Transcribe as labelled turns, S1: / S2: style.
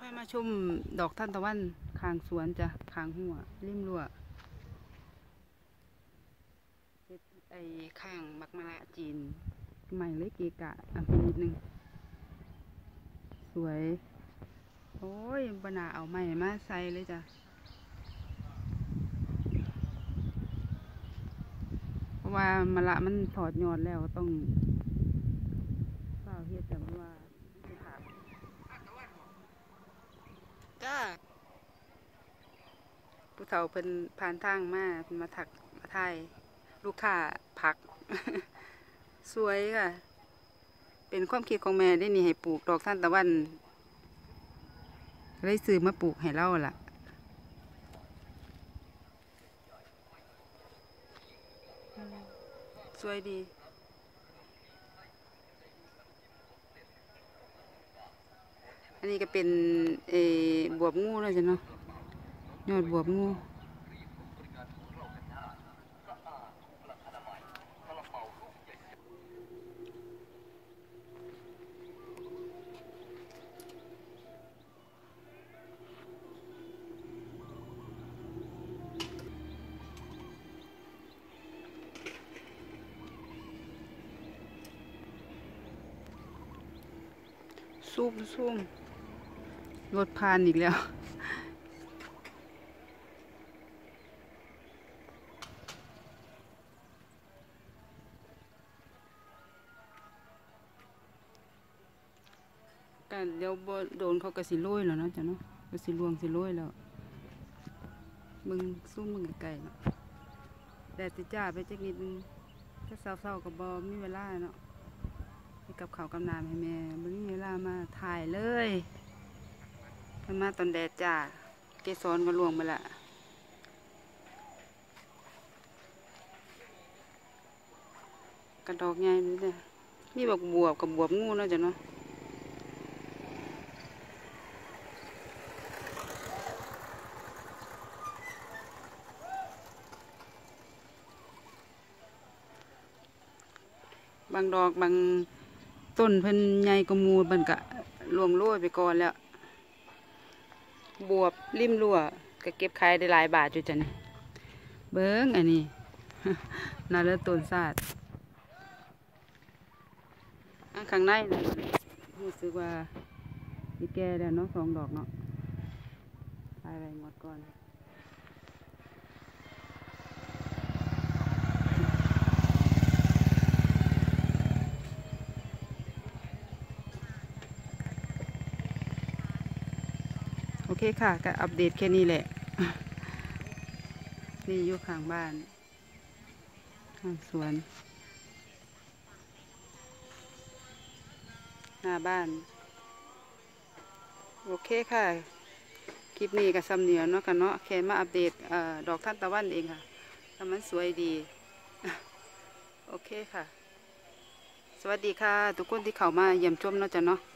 S1: พามาชมดอกทานตะวันข้างสวนจ้ะข้างหัวริมรั้วไอ้ข้างมักมะละจีนใหม่เลยเกกะเป็นนิดนึงสวยโอ้ยบนาเอาใหม่มาใส่เลยจ้ะเพราะว่ามะละมันถอดยอดแล้วต้องเปล่าเฮ็ดแต่ว่าจ้าผู้เฒ่าเพิ่นผ่านทางมาเพิ่นมาถักมาถ่ายลูกค้าผัก สวยค่ะเป็นความคิดของแม่ได้นี่ให้ปลูกดอกทานตะวันเลยซื้อมาปลูกให้เราล่ะสวยดีอันนี้ก็เป็นบวบงูแล้วจ้ะเนาะยอดบวบงูซุ่มรถผ่านอีกแล้วกันเดี๋ยวโดนเขากระสิโรยแล้วเนาะจ้ะเนาะกระสิลวงสิโรยแล้วมึงซุ่มมึงไก่เนาะแดดติจ้าไปจักนิดนึงถ้าเศร้ากับบอมีเวลาเนาะไปกับเขากำน้ำให้แม่บ่มีเวลามาถ่ายเลยมันมาตอนแดดจ้าเกสรก็ลวงไปละกระดอกใหญ่เลยเนี่ยมีบักบวบกับบวบงูเนาะจ้ะเนาะบางดอกบางต้นเพิ่นใหญ่กว่าหมู่มันก็รวงโรยไปก่อนแล้วบวบริมรั้วก็เก็บขายได้หลายบาทอยู่จ้ะนี่เบิ้งอันนี้ น่าเลิศต้นซาดข้างในนะรู้สึกว่ามีแก่แล้วเนาะ2 ดอกเนาะไปอะไรหมดก่อนโอเคค่ะก็อัปเดตแค่นี้แหละ นี่อยู่ข้างบ้านข้างสวนหน้าบ้านโอเคค่ะคลิปนี้กับซ้ำเนียเนาะกันเนาะแค่มาอัปเดตดอกทานตะวันเองค่ะทำมันสวยดี โอเคค่ะสวัสดีค่ะทุกคนที่เข้ามาเยี่ยมชมเนาะจ้ะเนาะ